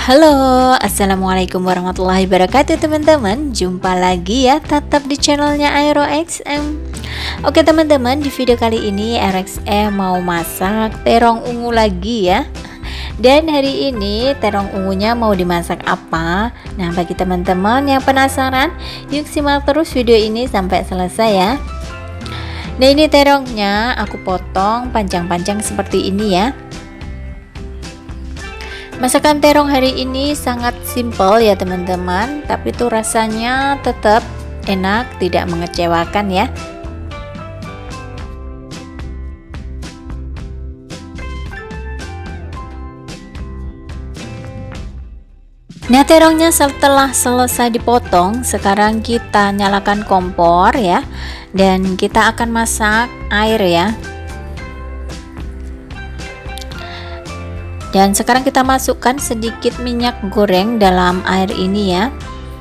Halo, assalamualaikum warahmatullahi wabarakatuh teman-teman. Jumpa lagi ya, tetap di channelnya Aero XM. Oke teman-teman, di video kali ini RXM mau masak terong ungu lagi ya. Dan hari ini terong ungunya mau dimasak apa? Nah, bagi teman-teman yang penasaran, yuk simak terus video ini sampai selesai ya. Nah, ini terongnya aku potong panjang-panjang seperti ini ya. Masakan terong hari ini sangat simpel ya teman-teman, tapi tuh rasanya tetap enak, tidak mengecewakan ya. Nah, terongnya setelah selesai dipotong, sekarang kita nyalakan kompor ya, dan kita akan masak air ya. Dan sekarang kita masukkan sedikit minyak goreng dalam air ini ya.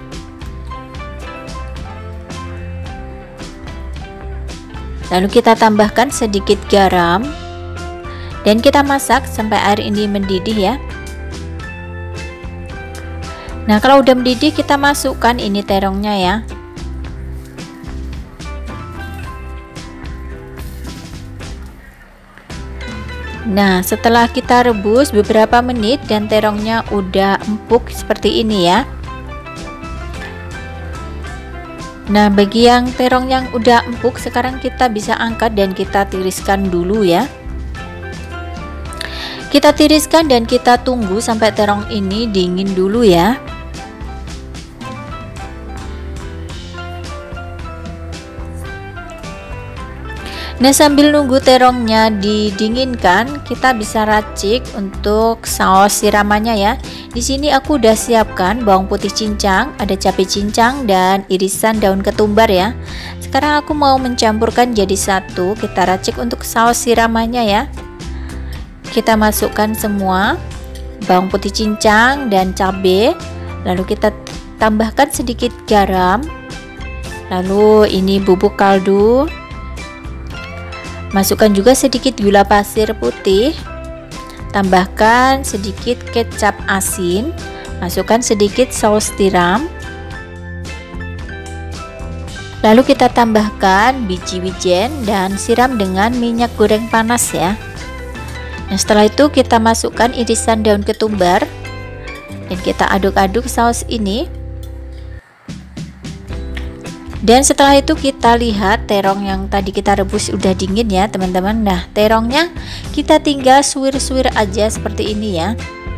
Lalu kita tambahkan sedikit garam dan kita masak sampai air ini mendidih ya. Nah, kalau udah mendidih kita masukkan ini terongnya ya. Nah, setelah kita rebus beberapa menit dan terongnya udah empuk seperti ini ya. Nah, bagi yang terong yang udah empuk, sekarang kita bisa angkat dan kita tiriskan dulu ya. Kita tiriskan dan kita tunggu sampai terong ini dingin dulu ya. Nah, sambil nunggu terongnya didinginkan, kita bisa racik untuk saus siramannya ya. Di sini aku udah siapkan bawang putih cincang, ada cabai cincang dan irisan daun ketumbar ya. Sekarang aku mau mencampurkan jadi satu, kita racik untuk saus siramannya ya. Kita masukkan semua bawang putih cincang dan cabai, lalu kita tambahkan sedikit garam. Lalu ini bubuk kaldu. Masukkan juga sedikit gula pasir putih, tambahkan sedikit kecap asin, masukkan sedikit saus tiram, lalu kita tambahkan biji wijen dan siram dengan minyak goreng panas ya. Nah, setelah itu kita masukkan irisan daun ketumbar dan kita aduk-aduk saus ini. Dan setelah itu kita lihat terong yang tadi kita rebus udah dingin ya teman-teman. Nah, terongnya kita tinggal suwir-suwir aja seperti ini ya.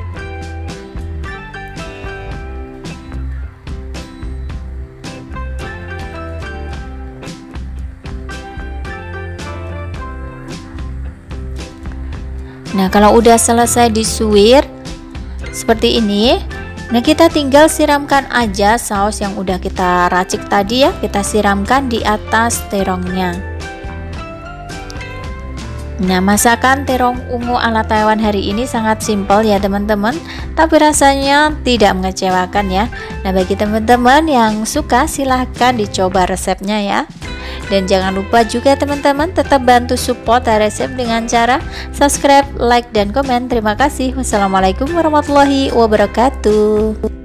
Nah, kalau udah selesai disuwir seperti ini, nah kita tinggal siramkan aja saus yang udah kita racik tadi ya, kita siramkan di atas terongnya. Nah, masakan terong ungu ala Taiwan hari ini sangat simpel ya teman-teman, tapi rasanya tidak mengecewakan ya. Nah, bagi teman-teman yang suka silahkan dicoba resepnya ya. Dan jangan lupa juga teman-teman tetap bantu support RXM dengan cara subscribe, like, dan komen. Terima kasih. Wassalamualaikum warahmatullahi wabarakatuh.